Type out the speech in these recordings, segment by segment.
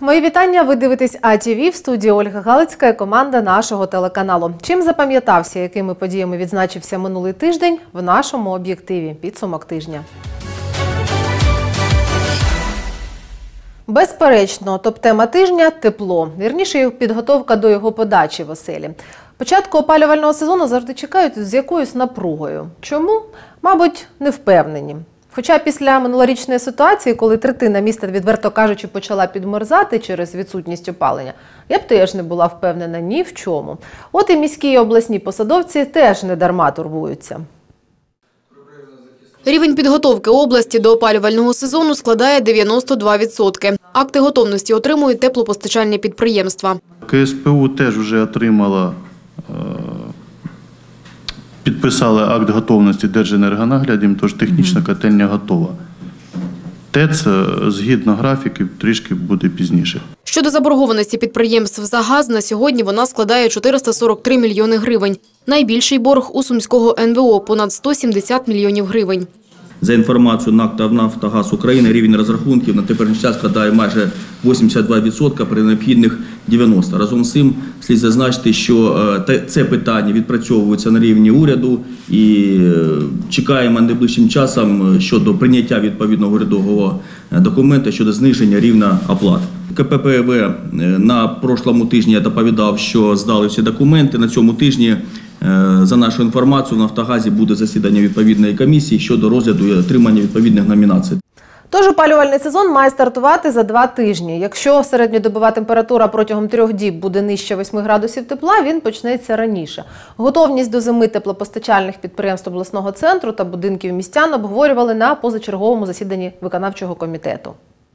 Мої вітання. Ви дивитесь АТВ. В студії Ольга Галицька і команда нашого телеканалу. Чим запам'ятався, якими подіями відзначився минулий тиждень в нашому об'єктиві? Підсумок тижня. Безперечно, топ-тема тижня – тепло. Вірніше, підготовка до його подачі в оселі. Початку опалювального сезону завжди чекають з якоюсь напругою. Чому? Мабуть, не впевнені. Хоча після минулорічної ситуації, коли третина міста, відверто кажучи, почала підмерзати через відсутність опалення, я б теж не була впевнена ні в чому. От і міські і обласні посадовці теж не дарма турбуються. Рівень підготовки області до опалювального сезону складає 92%. Акти готовності отримують теплопостачальні підприємства. КСПУ теж вже отримала, підписали акт готовності Держенергонаглядом, тож технічна котельня готова. ТЕЦ, згідно графіків, трішки буде пізніше. Щодо заборгованості підприємств за газ, на сьогодні вона складає 443 мільйони гривень. Найбільший борг у Сумського НВО – понад 170 мільйонів гривень. За інформацією НАК та «Нафтогаз України», рівень розрахунків на теперішній час складає майже 82% при необхідних 90%. Разом з цим слід зазначити, що це питання відпрацьовується на рівні уряду і чекаємо найближчим часом щодо прийняття відповідного урядового документу щодо зниження рівня оплат. КППВ на прошлому тижні я доповідав, що здали всі документи. На цьому тижні, за нашою інформацією, в «Нафтогазі» буде засідання відповідної комісії щодо розгляду і отримання відповідних номінацій. Тож опалювальний сезон має стартувати за 2 тижні. Якщо середньодобова температура протягом 3 діб буде нижче 8 градусів тепла, він почнеться раніше. Готовність до зими теплопостачальних підприємств обласного центру та будинків містян обговорювали на позачерговому засіданні виконавчого комітету.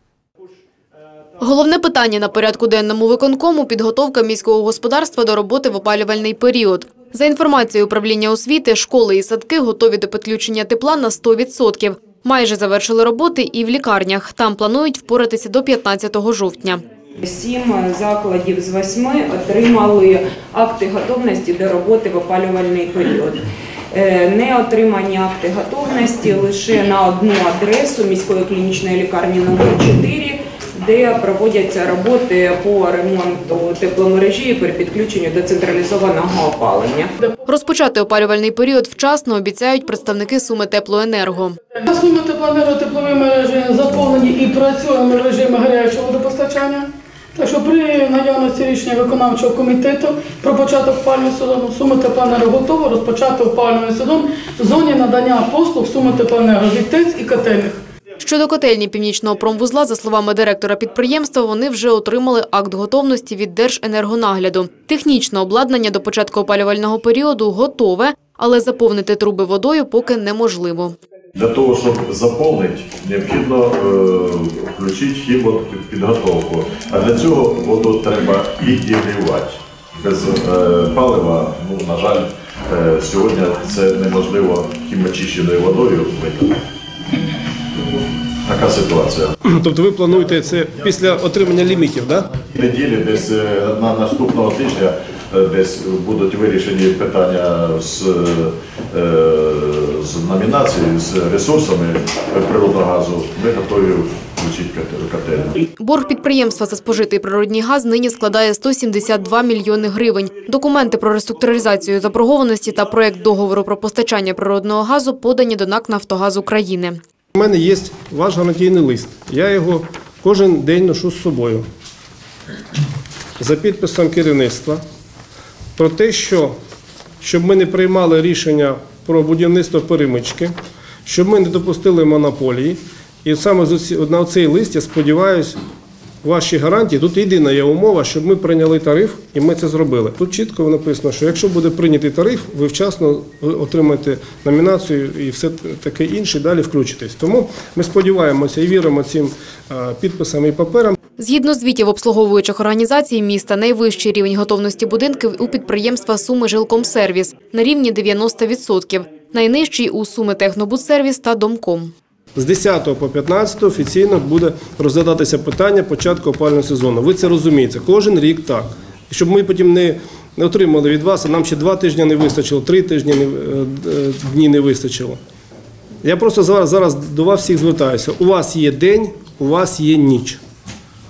Головне питання на порядку денному виконкому – підготовка міського господарства до роботи в опалювальний період. За інформацією управління освіти, школи і садки готові до підключення тепла на 100%. Майже завершили роботи і в лікарнях. Там планують впоратися до 15 жовтня. 7 закладів з 8 отримали акти готовності до роботи в опалювальний період. Не отримані акти готовності лише на одну адресу міської клінічної лікарні номер 4, де проводяться роботи по ремонту тепломережі при підключенню до централізованого опалення. Розпочати опалювальний період вчасно обіцяють представники Сумитеплоенерго. Сумитеплоенерго теплові мережі заповнені і працюємо в режимі гарячого водопостачання. Так що при наявності рішення виконавчого комітету про початок опалювального сезону Сумитеплоенерго готово розпочати опалювальний сезон в зоні надання послуг Сумитеплоенерго від ТЕЦ і котельних. Щодо котельні Північного промвузла, за словами директора підприємства, вони вже отримали акт готовності від Держенергонагляду. Технічне обладнання до початку опалювального періоду готове, але заповнити труби водою поки неможливо. Для того, щоб заповнити, необхідно включити хімпідготовку. А для цього воду треба підігрівати. Без палива, на жаль, сьогодні це неможливо хімочищеною водою виконати. Така ситуація. Тобто ви плануєте це після отримання лімітів, так? Неділі, десь на наступного тижня, десь будуть вирішені питання з номінацією, з ресурсами природного газу. Ми готові включити котельню. Борг підприємства за спожитий природній газ нині складає 172 мільйони гривень. Документи про реструктуризацію заборгованості та проект договору про постачання природного газу подані до НАК «Нафтогаз України». У мене є ваш гарантійний лист. Я його кожен день ношу з собою. За підписом керівництва про те, щоб ми не приймали рішення про будівництво перемички, щоб ми не допустили монополії. І саме на цей лист, я сподіваюся, ваші гарантії, тут єдина є умова, щоб ми прийняли тариф, і ми це зробили. Тут чітко написано, що якщо буде прийнятий тариф, ви вчасно отримаєте номінацію і все таке інше, далі включитесь. Тому ми сподіваємося і віримо цим підписам і паперам. Згідно звітів обслуговуючих організацій міста, найвищий рівень готовності будинків у підприємства «Суми-Жилкомсервіс» на рівні 90%, найнижчий у «Суми-Технобудсервіс» та «Домком». З 10 по 15 офіційно буде розглядатися питання початку опалювального сезону. Ви це розумієте, кожен рік так. І щоб ми потім не отримали від вас, а нам ще 2 тижні не вистачило, 3 дні не вистачило. Я просто зараз до вас всіх звертаюся. У вас є день, у вас є ніч.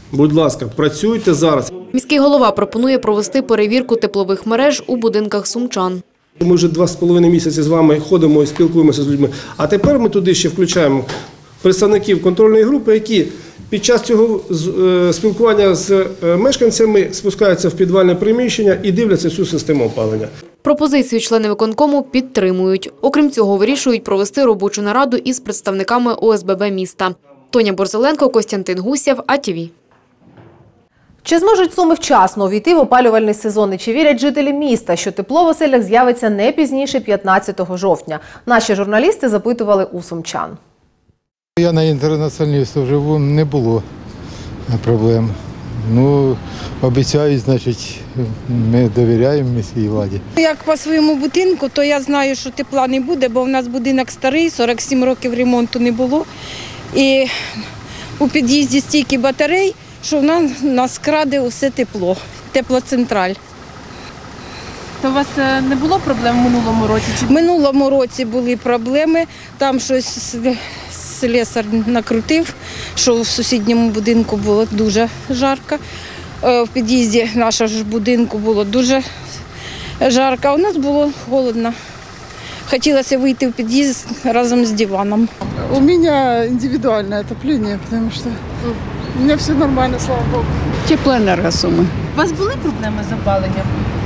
Будь ласка, працюйте зараз. Міський голова пропонує провести перевірку теплових мереж у будинках сумчан. Ми вже 2,5 місяці з вами ходимо і спілкуємося з людьми. А тепер ми туди ще включаємо представників контрольної групи, які під час цього спілкування з мешканцями спускаються в підвальне приміщення і дивляться всю систему опалення. Пропозицію члени виконкому підтримують. Окрім цього, вирішують провести робочу нараду із представниками ОСББ міста. Тоня Борзеленко, Костянтин Гусєв, АТВ. Чи зможуть Суми вчасно увійти в опалювальний сезон? І чи вірять жителі міста, що тепло в оселях з'явиться не пізніше 15 жовтня? Наші журналісти запитували у сумчан. Я на Інтернаціоналістів живу, не було проблем. Ну, обіцяють, значить, ми довіряємо міській владі. Як по своєму будинку, то я знаю, що тепла не буде, бо в нас будинок старий, 47 років ремонту не було. І у під'їзді стільки батарей, що нас краде усе тепло, теплоцентраль. То у вас не було проблем в минулому році? В минулому році були проблеми, там щось слесар накрутив, що в сусідньому будинку було дуже жарко. В під'їзді нашого ж будинку було дуже жарко, а у нас було холодно. Хотілося вийти в під'їзд разом з диваном. У меня индивидуальное отопление, потому что у меня все нормально, слава богу. Теплоэнерго Сумы. У вас були проблеми з опаленням?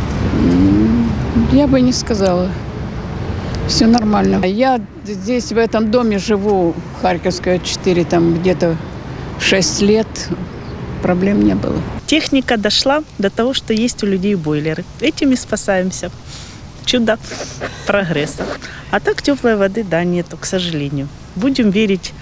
Я бы не сказала. Все нормально. Я здесь, в этом доме, живу, Харьковская, 4, там где-то 6 лет. Проблем не было. Техника дошла до того, что есть у людей бойлеры. Этими спасаемся. Чудо прогресса. А так теплой воды, да, нету, к сожалению. Будем верить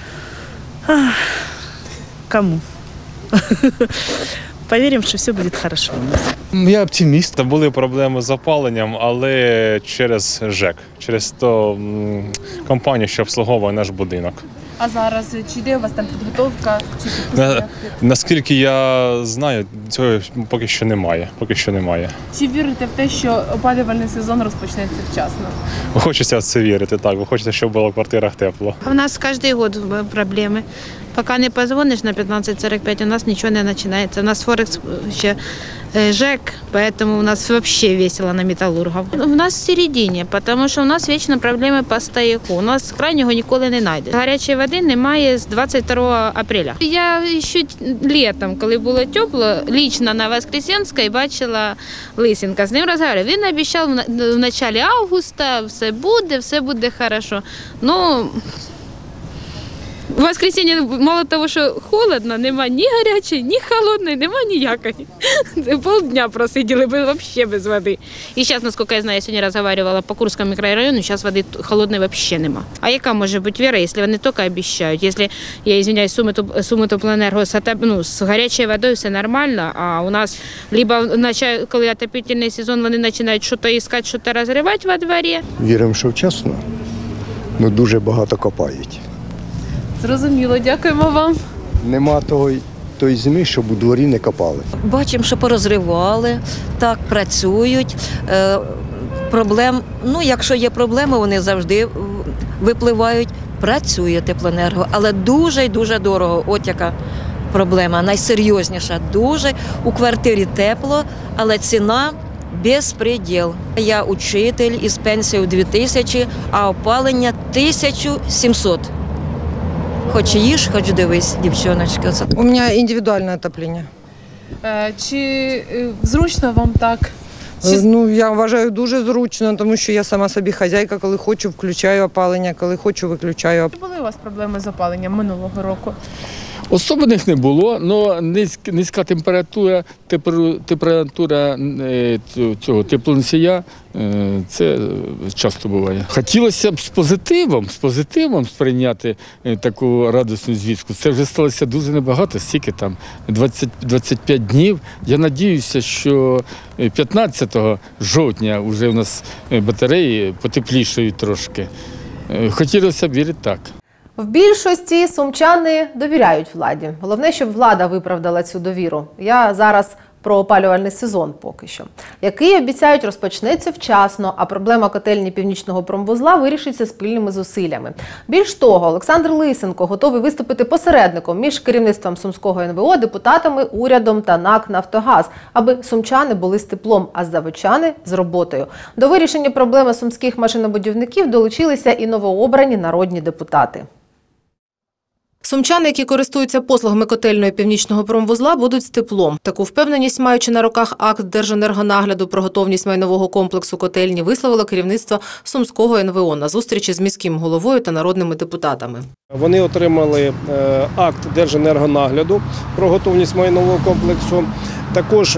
кому? Поверим, що все буде хорошо у нас. Я оптиміст. Були проблеми з опаленням, але через ЖЕК, через ту компанію, що обслуговує наш будинок. А зараз чи йде у вас там підготовка? Наскільки я знаю, цього поки що немає. Чи вірите в те, що опалювальний сезон розпочнеться вчасно? Хочеться в це вірити, так. Хочеться, щоб було в квартирах тепло. У нас кожен год проблеми. Поки не позвониш на 15:45, у нас нічого не починається. У нас Форекс ще ЖЕК, поэтому у нас вообще весело на металлургов. У нас в середині, тому що у нас вічно проблеми по стояку. У нас крайнього ніколи не знайде. Гарячої води немає з 22 апреля. Я ще літом, коли було тепло, лично на Воскресенській бачила Лисенка. З ним розмовляла. Він обіцяв в початку августа, все буде добре. Ну, в воскресенье мало того, що холодно, нема ні гарячої, ні холодної, нема ніякої. Полдня просиділи взагалі без води. І зараз, наскільки я знаю, я сьогодні розмовляла по Курському мікрорайону, зараз води холодної взагалі нема. А яка може бути віра, якщо вони тільки обіцяють? Якщо, я извиняюсь, Суми теплоенерго з гарячою водою все нормально, а у нас либо, коли отопительний сезон, вони починають щось шукати, щось розривати во дворі. Віримо, що вчасно, але дуже багато копають. Зрозуміло, дякуємо вам. Нема тої зими, щоб у дворі не копали. Бачимо, що порозривали, так, працюють. Проблем, якщо є проблеми, вони завжди випливають. Працює теплоенерго, але дуже і дуже дорого. От яка проблема, найсерйозніша. Дуже у квартирі тепло, але ціна безпреділ. Я учитель із пенсією 2000, а опалення 1700. Хоч їж, хоч дивись, дівчоночка. У мене індивідуальне отоплення. Чи зручно вам так? Я вважаю дуже зручно, тому що я сама собі хазяйка, коли хочу, включаю опалення, коли хочу, виключаю. Чи були у вас проблеми з опаленням минулого року? Особливих не було, але низька температура цього теплоносія, це часто буває. Хотілося б з позитивом сприйняти таку радісну звістку. Це вже сталося дуже небагато, стільки там, 25 днів. Я сподіваюся, що 15 жовтня вже у нас батареї потеплішають трошки. Хотілося б вірити так. В більшості сумчани довіряють владі. Головне, щоб влада виправдала цю довіру. Я зараз про опалювальний сезон поки що, який, обіцяють, розпочнеться вчасно, а проблема котельні Північного промвузла вирішиться спільними зусиллями. Більш того, Олександр Лисенко готовий виступити посередником між керівництвом Сумського НВО, депутатами, урядом та НАК «Нафтогаз», аби сумчани були з теплом, а заводчани – з роботою. До вирішення проблеми сумських машинобудівників долучилися і новообрані народні депутати. Сумчани, які користуються послугами котельної Північного промвузла, будуть з теплом. Таку впевненість, маючи на руках акт Держенергонагляду про готовність майнового комплексу котельні, висловило керівництво Сумського НВО на зустрічі з міським головою та народними депутатами. Вони отримали акт Держенергонагляду про готовність майнового комплексу. Також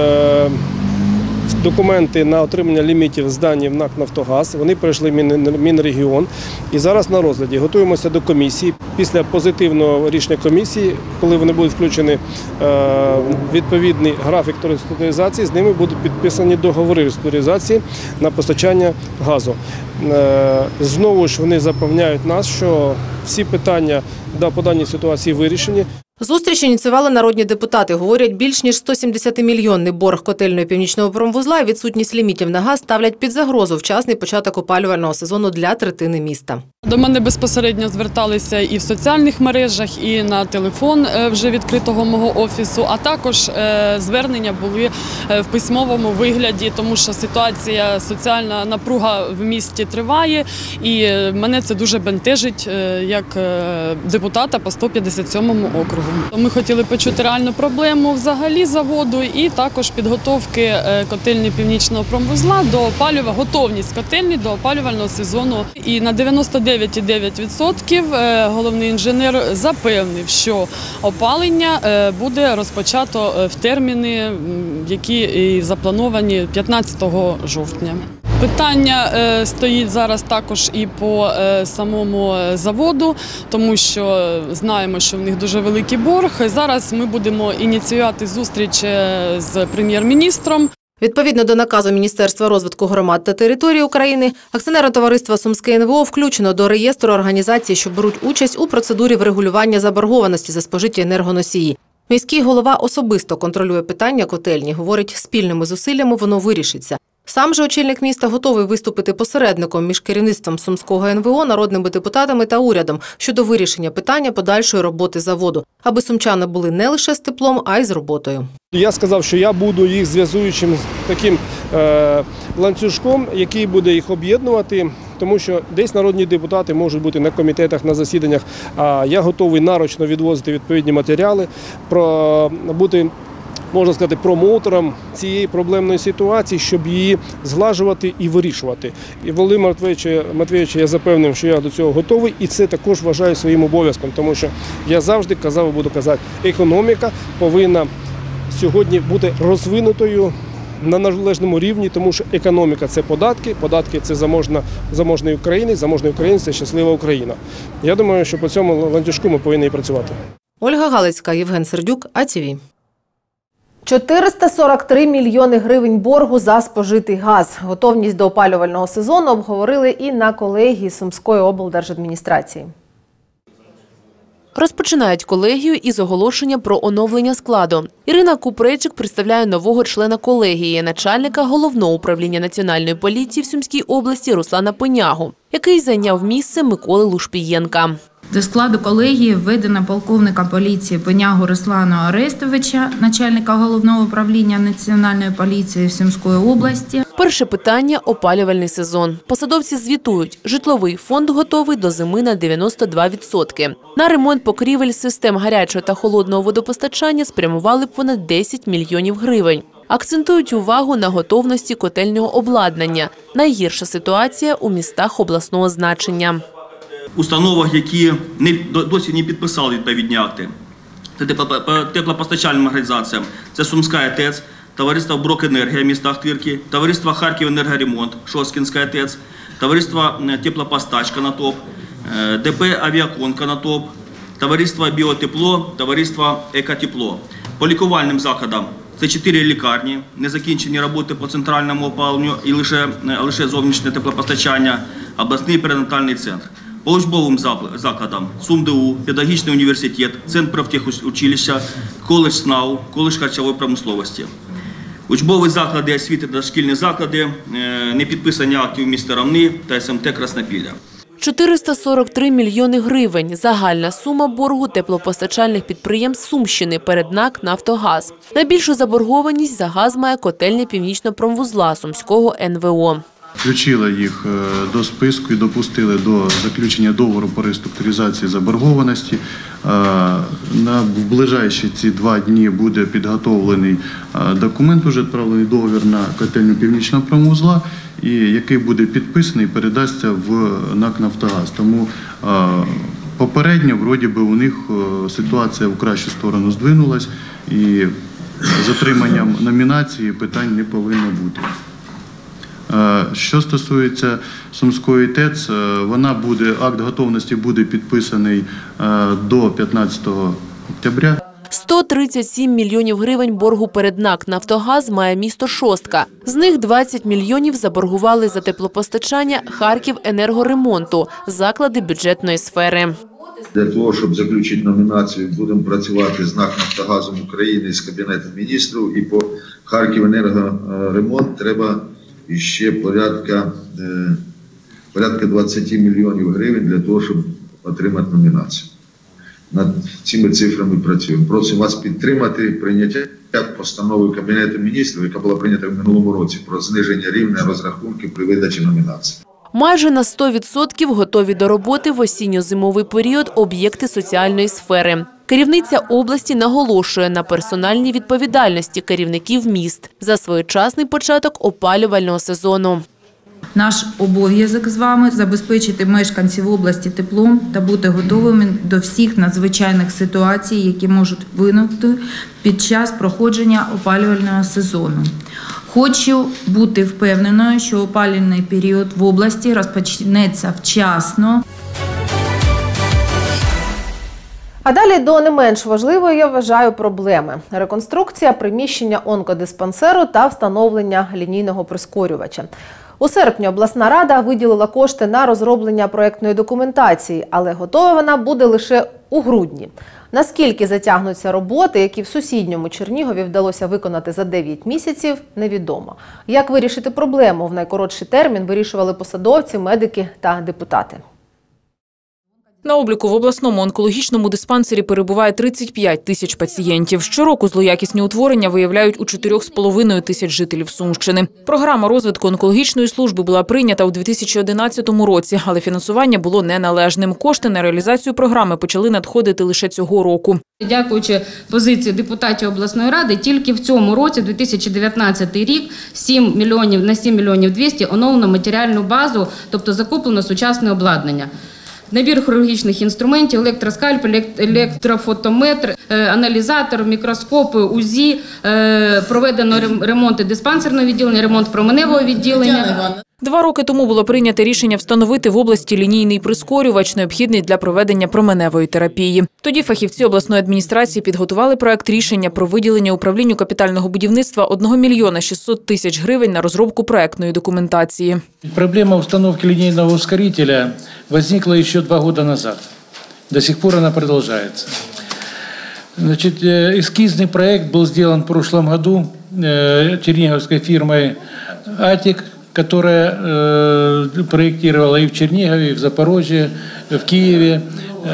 документи на отримання лімітів здані в НАК «Нафтогаз». Вони пройшли Мінрегіон і зараз на розгляді. Готуємося до комісії. Після позитивного рішення комісії, коли вони будуть включені в відповідний графік реструктуризації, з ними будуть підписані договори реструктуризації на постачання газу. Знову ж вони запевняють нас, що всі питання по даній ситуації вирішені. Зустріч ініціювали народні депутати. Говорять, більш ніж 170-мільйонний борг котельної Північного промвузла і відсутність лімітів на газ ставлять під загрозу вчасний початок опалювального сезону для третини міста. До мене безпосередньо зверталися і в соціальних мережах, і на телефон вже відкритого мого офісу, а також звернення були в письмовому вигляді, тому що ситуація, соціальна напруга в місті триває, і мене це дуже бентежить як депутата по 157 округу. Ми хотіли почути реальну проблему взагалі заводу і також підготовки котельні Північного промвузла до готовність котельні до опалювального сезону. І на 99,9% головний інженер запевнив, що опалення буде розпочато в терміни, які і заплановані 15 жовтня. Питання стоїть зараз також і по самому заводу, тому що знаємо, що в них дуже великий борг. Зараз ми будемо ініціювати зустріч з прем'єр-міністром. Відповідно до наказу Міністерства розвитку громад та територій України, акціонерне товариство Сумське НВО включено до реєстру організацій, що беруть участь у процедурі врегулювання заборгованості за спожиті енергоносії. Міський голова особисто контролює питання котельні. Говорить, спільними зусиллями воно вирішиться. Сам же очільник міста готовий виступити посередником між керівництвом Сумського НВО, народними депутатами та урядом щодо вирішення питання подальшої роботи заводу, аби сумчани були не лише з теплом, а й з роботою. Я сказав, що я буду їх зв'язуючим таким ланцюжком, який буде їх об'єднувати, тому що десь народні депутати можуть бути на комітетах, на засіданнях, а я готовий нарочно відвозити відповідні матеріали, бути, можна сказати, промоутером цієї проблемної ситуації, щоб її зглажувати і вирішувати. І Володимира Матвійовича я запевнив, що я до цього готовий, і це також вважаю своїм обов'язком, тому що я завжди казав і буду казати, економіка повинна сьогодні бути розвинутою на належному рівні, тому що економіка – це податки, податки – це заможний українець, заможний українець – це щаслива Україна. Я думаю, що по цьому ланцюжку ми повинні і працювати. Ольга Галицька, Євген Сердюк, АТВ. 443 мільйони гривень боргу за спожитий газ. Готовність до опалювального сезону обговорили і на колегії Сумської облдержадміністрації. Розпочинають колегію із оголошення про оновлення складу. Ірина Купрейчик представляє нового члена колегії, начальника Головного управління Національної поліції в Сумській області Руслана Пенягу, який зайняв місце Миколи Лушпієнка. До складу колегії введено полковника поліції Пенягу Руслана Орестовича, начальника Головного управління Національної поліції в Сумській області. Перше питання – опалювальний сезон. Посадовці звітують, житловий фонд готовий до зими на 92%. На ремонт покрівель систем гарячого та холодного водопостачання спрямували понад 10 мільйонів гривень. Акцентують увагу на готовності котельного обладнання. Найгірша ситуація у містах обласного значення. Установах, які досі не підписали відповідні акти. Це теплопостачальним організаціям. Це Сумська ТЕЦ, товариство «Брокенергія» в містах Тирки, товариство «Харківенергоремонт», Шосткінська ТЕЦ, товариство «Теплопостач» Конотоп, ДП «Авіакон» Конотоп, товариство «Біотепло», товариство «Екотепло». По лікувальним закладам це 4 лікарні, незакінчені роботи по центральному опаленню і лише зовнішнє теплопостачання, обласний перинатальний центр. по учбовим закладам СумДУ, педагогічний університет, Центр профтехучилища, коледж СНАУ, коледж харчової промисловості. Учбові заклади освіти та дошкільні заклади, не підписання актів міста Ромни та СМТ Краснопілля. 443 мільйони гривень – загальна сума боргу теплопостачальних підприємств Сумщини перед НАК «Нафтогаз». Найбільшу заборгованість за газ має котельня Північно-Промвузла Сумського НВО. Включили їх до списку і допустили до заключення договору по реструктуризації заборгованості. В ближайші ці 2 дні буде підготовлений документ, вже відправлений договір на котельню Північного Промвузла, і який буде підписаний і передасться в НАК «Нафтогаз». Тому попередньо, вроді би, у них ситуація в кращу сторону здвинулась, і з отриманням номінації питань не повинно бути. Що стосується Сумської ТЕЦ, акт готовності буде підписаний до 15 октября. 137 мільйонів гривень боргу перед НАК «Нафтогаз» має місто Шостка. З них 20 мільйонів заборгували за теплопостачання Харківенергоремонту, заклади бюджетної сфери. Для того, щоб заключити номінацію, будемо працювати з НАК «Нафтогазом України» з Кабінетом міністрів. І по Харківенергоремонт треба ще порядка 20 мільйонів гривень для того, щоб отримати номінацію. Над цими цифрами працюємо. Просимо вас підтримати прийняття постанови Кабінету міністрів, яка була прийнята в минулому році, про зниження рівня розрахунків при видачі номінацій. Майже на 100% готові до роботи в осінньо-зимовий період об'єкти соціальної сфери. Керівниця області наголошує на персональній відповідальності керівників міст за своєчасний початок опалювального сезону. Наш обов'язок з вами – забезпечити мешканців області теплом та бути готовими до всіх надзвичайних ситуацій, які можуть виникнути під час проходження опалювального сезону. Хочу бути впевненою, що опалювальний період в області розпочнеться вчасно. А далі до не менш важливої, я вважаю, проблеми. Реконструкція приміщення онкодиспансеру та встановлення лінійного прискорювача. У серпні обласна рада виділила кошти на розроблення проєктної документації, але готова вона буде лише у грудні. Наскільки затягнуться роботи, які в сусідньому Чернігові вдалося виконати за 9 місяців, невідомо. Як вирішити проблему в найкоротший термін, вирішували посадовці, медики та депутати. На обліку в обласному онкологічному диспансері перебуває 35 тисяч пацієнтів. Щороку злоякісні утворення виявляють у 4,5 тисяч жителів Сумщини. Програма розвитку онкологічної служби була прийнята у 2011 році, але фінансування було неналежним. Кошти на реалізацію програми почали надходити лише цього року. Дякуючи позиції депутатів обласної ради, тільки в цьому році, 2019 рік, на 7 мільйонів 200 оновлено матеріальну базу, тобто закуплено сучасне обладнання. Набір хірургічних інструментів, електроскальп, електрофотометр, аналізатор, мікроскопи, УЗІ, проведено ремонти диспансерного відділення, ремонт променевого відділення. 2 роки тому було прийнято рішення встановити в області лінійний прискорювач, необхідний для проведення променевої терапії. Тоді фахівці обласної адміністрації підготували проект рішення про виділення управлінню капітального будівництва 1 мільйона 600 тисяч гривень на розробку проектної документації. Проблема установки линейного ускорителя возникла еще 2 года назад. До сих пор она продолжается. Значит, эскизный проект был сделан в прошлом году черниговской фирмой «Атик», которая проектировала и в Чернигове, и в Запорожье, в Киеве.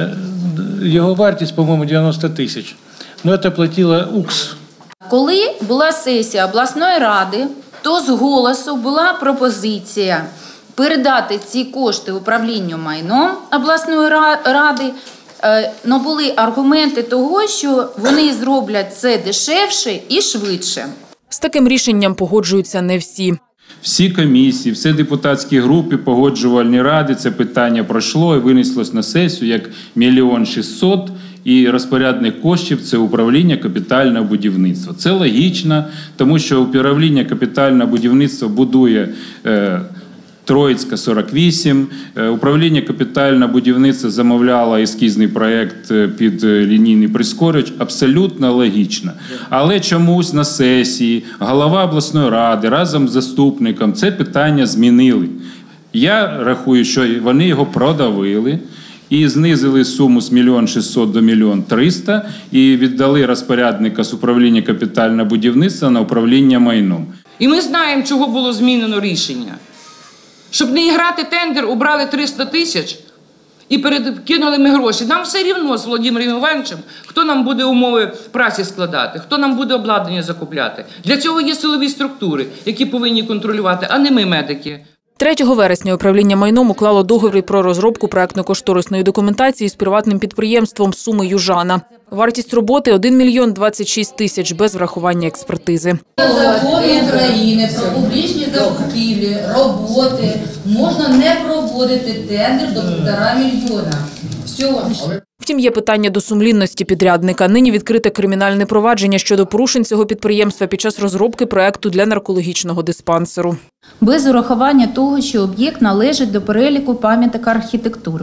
Его вартість, по-моему, 90 тисяч. Но это платила УКС. Коли була сесія обласної ради, то з голосу була пропозиція передати ці кошти управлінню майном обласної ради, але були аргументи того, що вони зроблять це дешевше і швидше. З таким рішенням погоджуються не всі. Всі комісії, всі депутатські групи, погоджувальні ради, це питання пройшло і винеслось на сесію як 1 мільйон 600 і розпорядник коштів – це управління капітального будівництва. Це логічно, тому що управління капітального будівництва будує Троїцька, 48. Управління капітального будівництва замовляло ескізний проєкт під лінійний прискорювач. Абсолютно логічно. Але чомусь на сесії голова обласної ради разом з заступником це питання змінили. Я рахую, що вони його продавили і знизили суму з 1 600 000 до 1 300 000 і віддали розпорядника з управління капітального будівництва на управління майном. І ми знаємо, чого було змінено рішення. Щоб не грати тендер, убрали 300 тисяч і перекинули ми гроші. Нам все рівно з Володимиром Івановичем, хто нам буде умови праці складати, хто нам буде обладнання закупляти. Для цього є силові структури, які повинні контролювати, а не ми, медики. 3 вересня управління майном уклало договір про розробку проектно-кошторисної документації з приватним підприємством «Суми Южана». Вартість роботи – 1 мільйон 26 тисяч без врахування експертизи. Закон України про публічні закупівлі, роботи можна не проводити тендер до 1,5 мільйона. Все. Втім, є питання до сумлінності підрядника. Нині відкрите кримінальне провадження щодо порушень цього підприємства під час розробки проекту для наркологічного диспансеру. Без урахування того, що об'єкт належить до переліку пам'яток архітектури.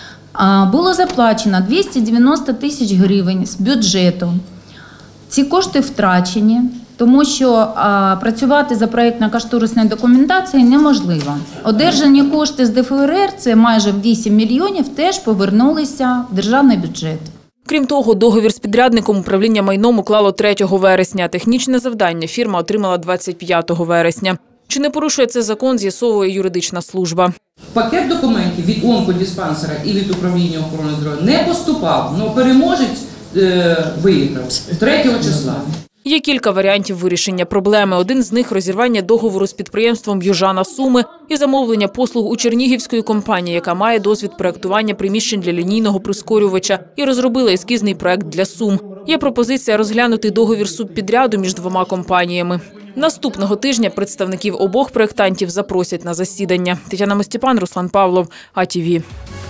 Було заплачено 290 тисяч гривень з бюджету. Ці кошти втрачені, тому що працювати за проєктно-кошторисною документацією неможливо. Одержані кошти з ДФРР, це майже 8 мільйонів, теж повернулися в державний бюджет. Крім того, договір з підрядником управління майном уклало 3 вересня. Технічне завдання фірма отримала 25 вересня. Чи не порушує це закон, з'ясовує юридична служба. Пакет документів від онкодиспансера і від управління охорони здоров'я не поступав, але переможець виїхав 3 числа. Є кілька варіантів вирішення проблеми. Один з них – розірвання договору з підприємством «Южана Суми» і замовлення послуг у чернігівської компанії, яка має досвід проєктування приміщень для лінійного прискорювача і розробила ескізний проєкт для Сум. Є пропозиція розглянути договір субпідряду між 2 компаніями. Наступного тижня представників обох проєктантів запросять на засідання. Тетяна Мостіпан, Руслан Павлов, АТВ.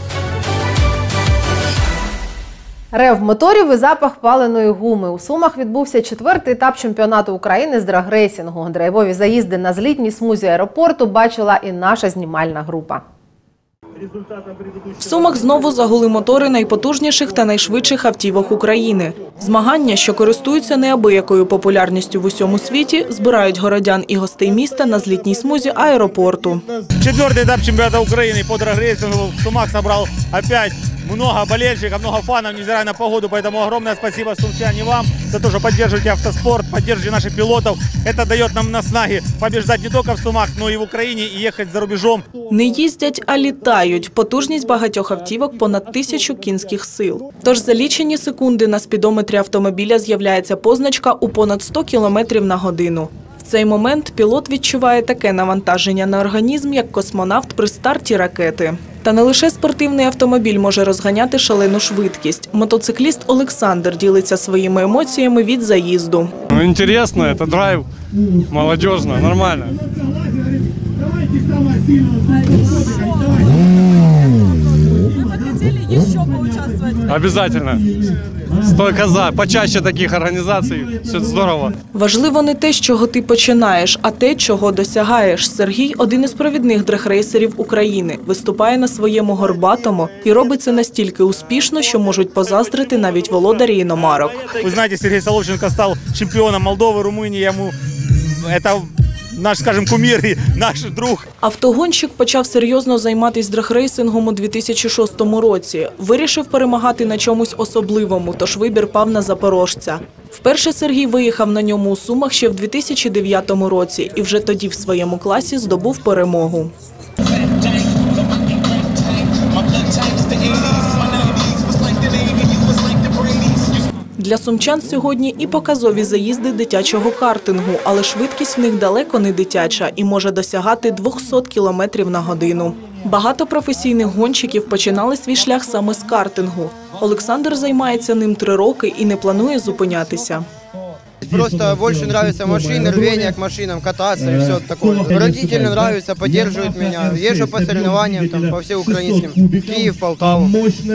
Рев моторів і запах паленої гуми. У Сумах відбувся 4-й етап чемпіонату України з драгрейсингу. Драйвові заїзди на злітній смузі аеропорту бачила і наша знімальна група. В Сумах знову загули мотори найпотужніших та найшвидших автівок України. Змагання, що користуються неабиякою популярністю в усьому світі, збирають городян і гостей міста на злітній смузі аеропорту. 4-й етап чемпіонату України по драгрейсингу в Сумах собрал опять много болельщиков, много фанов, невзирая на погоду. Поэтому огромное спасибо, сумчане, вам за то, что поддерживаете автоспорт, поддерживаете наших пилотов. Это дает нам наснаги побеждать не только в Сумах, но и в Украине и ехать за рубежом. Не їздять, а літають. Потужність багатьох автівок – понад 1000 кінських сил. Тож за лічені секунди на спідометрі автомобіля з'являється позначка у понад 100 км на годину. В цей момент пілот відчуває таке навантаження на організм, як космонавт при старті ракети. Та не лише спортивний автомобіль може розганяти шалену швидкість. Мотоцикліст Олександр ділиться своїми емоціями від заїзду. Інтересно, це драйв, молодіжно, нормально. Обязательно. Почаще таких організацій, все здорово. Важливо не те, з чого ти починаєш, а те, чого досягаєш. Сергій – один із провідних драгрейсерів України. Виступає на своєму горбатому і робить це настільки успішно, що можуть позаздрити навіть володарі іномарок. Ви знаєте, Сергій Соловченко став чемпіоном Молдови, Румунії. Це наш, скажімо, кумир і наш друг. Автогонщик почав серйозно займатися драгрейсингом у 2006 році. Вирішив перемагати на чомусь особливому, тож вибір пав на запорожця. Вперше Сергій виїхав на ньому у Сумах ще в 2009 році і вже тоді в своєму класі здобув перемогу. Для сумчан сьогодні і показові заїзди дитячого картингу, але швидкість в них далеко не дитяча і може досягати 200 км на годину. Багато професійних гонщиків починали свій шлях саме з картингу. Олександр займається ним 3 роки і не планує зупинятися. Просто больше нравятся машины, рвение к машинам, кататься и все такое. Родители нравятся, поддерживают меня. Езжу по соревнованиям, там, по всем украинским, в Киев, Полтаву.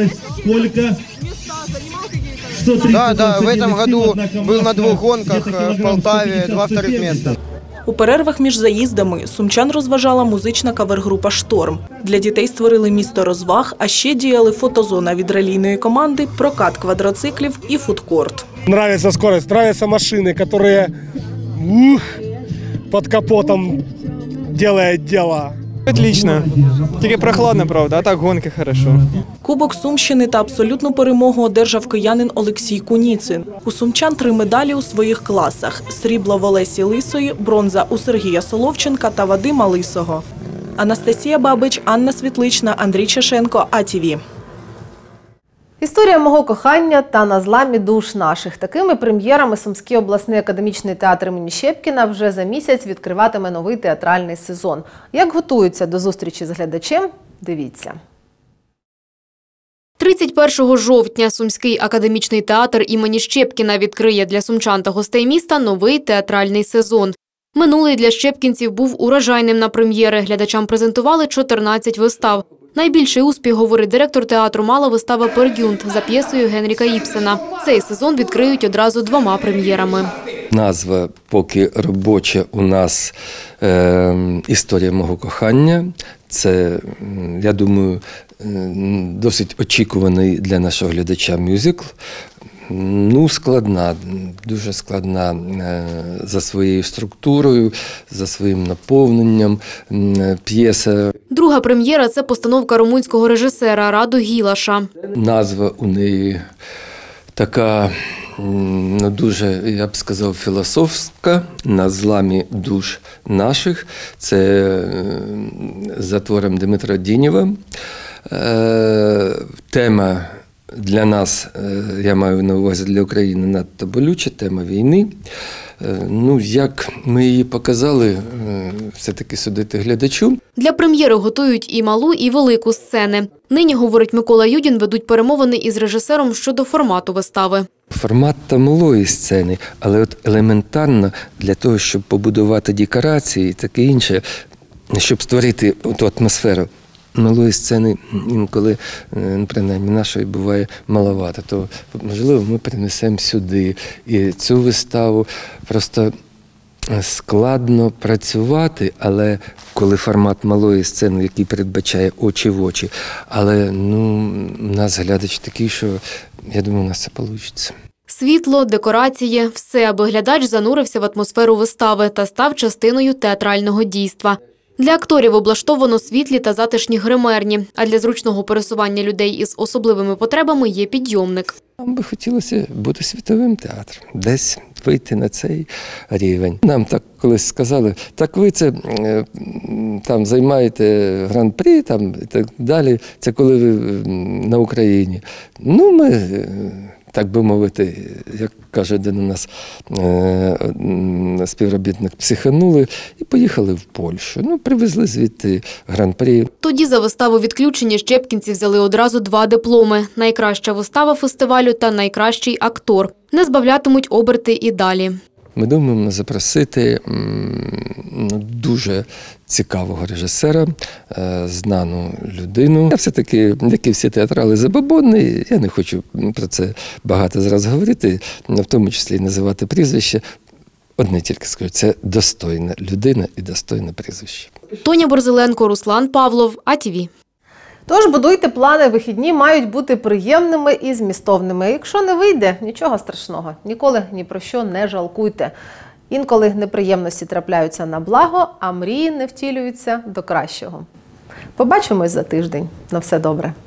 Да, в этом году был на 2 гонках в Полтаве, 2 вторых места. У перервах між заїздами сумчан розважала музична кавер-група «Шторм». Для дітей створили місто розваг, а ще діяли фотозона від ралійної команди, прокат квадроциклів і фудкорт. Нравится скорость, нравятся машины, которые под капотом делают дело. Отлично. Тільки прохладно, правда, а так гонки хорошо. Кубок Сумщини та абсолютну перемогу одержав киянин Олексій Куніцин. У сумчан 3 медалі у своїх класах – срібло в Олесі Лисої, бронза у Сергія Соловченка та Вадима Лисого. Анастасія Бабич, Анна Світлична, Андрій Чешенко, АТВ. Історія мого кохання та на зламі душ наших. Такими прем'єрами Сумський обласний академічний театр імені Щепкіна вже за місяць відкриватиме новий театральний сезон. Як готуються до зустрічі з глядачем – дивіться. 31 жовтня Сумський академічний театр імені Щепкіна відкриє для сумчан та гостей міста новий театральний сезон. Минулий для щепкінців був урожайним на прем'єри. Глядачам презентували 14 вистав. Найбільший успіх, говорить директор театру, мала вистава «Пергюнт» за п'єсою Генріка Ібсена. Цей сезон відкриють одразу 2 прем'єрами. Назва поки робоча у нас «Історія мого кохання». Це, я думаю, досить очікуваний для нашого глядача мюзикл. Ну, складна, дуже складна за своєю структурою, за своїм наповненням п'єса. Друга прем'єра – це постановка румунського режисера Раду Гілаша. Назва у неї така, ну, дуже, я б сказав, філософська, «На зламі душ наших». Це за твором Дмитра Дінєва. Тема для нас, я маю на увазі для України, надто болюча, тема війни. Ну, як ми її показали, все-таки судити глядачу. Для прем'єри готують і малу, і велику сцени. Нині, говорить Микола Юдін, ведуть перемовини із режисером щодо формату вистави. Формат та малої сцени, але от елементарно для того, щоб побудувати декорації і таке інше, щоб створити ту атмосферу. Малої сцени інколи, принаймні нашої, буває маловато, то, можливо, ми перенесемо сюди. І цю виставу просто складно працювати, але коли формат малої сцени, який передбачає очі в очі, але ну, у нас глядач такий, що я думаю, у нас це вийде. Світло, декорації – все, аби глядач занурився в атмосферу вистави та став частиною театрального дійства. Для акторів облаштовано світлі та затишні гримерні, а для зручного пересування людей із особливими потребами є підйомник. Нам би хотілося бути світовим театром, десь вийти на цей рівень. Нам так колись сказали, так ви це там займаєте гран-прі там, і так далі, це коли ви на Україні. Ну, ми, так би мовити, як каже один у нас співробітник, психанули і поїхали в Польщу. Ну, привезли звідти гран-прі. Тоді за виставу «Відключення» щепкінці взяли одразу 2 дипломи – найкраща вистава фестивалю та найкращий актор. Не збавлятимуть оберти і далі. Ми думаємо запросити дуже цікавого режисера, знану людину. Я все-таки, як і всі театрали, забобонний, я не хочу про це багато зараз говорити, в тому числі і називати прізвище. Одне тільки скажу, це достойна людина і достойне прізвище. Тоня Борзеленко, Руслан Павлов, АТВ. Тож будуйте плани, вихідні мають бути приємними і змістовними. Якщо не вийде, нічого страшного. Ніколи ні про що не жалкуйте. Інколи неприємності трапляються на благо, а мрії не втілюються до кращого. Побачимось за тиждень. На все добре.